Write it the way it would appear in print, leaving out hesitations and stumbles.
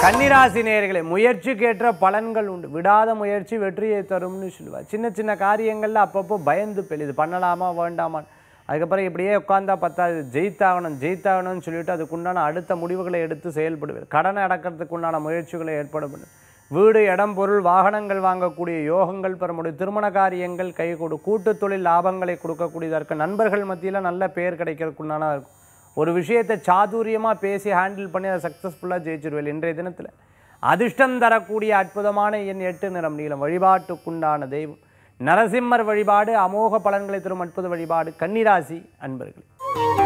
கன்னிராசி நேயர்களே, முயற்சிக்கேற்ற பலன்கள் உண்டு. விடாத முயற்சி வெற்றியை தரும்னு சொல்லுவார். சின்ன சின்ன காரியங்கள்ல அப்பப்போ பயந்து இது பண்ணலாமா வேண்டாமா, அதுக்கப்புறம் இப்படியே உட்கார்ந்தா பத்தாது, ஜெயித்தாகணும்னு சொல்லிட்டு அதுக்குண்டான அடுத்த முடிவுகளை எடுத்து செயல்படுவார். கடனை அடக்கிறதுக்கு உண்டான முயற்சிகளை ஏற்படும். வீடு, இடம், பொருள், வாகனங்கள் வாங்கக்கூடிய யோகங்கள் பெற முடியும். திருமண காரியங்கள் கைகூடு. கூட்டு தொழில் லாபங்களை கொடுக்கக்கூடியதாக இருக்கும். நண்பர்கள் மத்தியில் நல்ல பேர் கிடைக்கிறதுக்குண்டான இருக்கும். ஒரு விஷயத்தை சாதுரியமாக பேசி ஹேண்டில் பண்ணி அதை சக்ஸஸ்ஃபுல்லாக ஜெயிச்சிருவேன். இன்றைய தினத்தில் அதிர்ஷ்டம் தரக்கூடிய அற்புதமான எண் 8 நிறம் நீலம். வழிபாட்டுக்குண்டான தெய்வம் நரசிம்மர் வழிபாடு அமோக பலன்களை தரும் அற்புத வழிபாடு. கன்னிராசி அன்பர்கள்.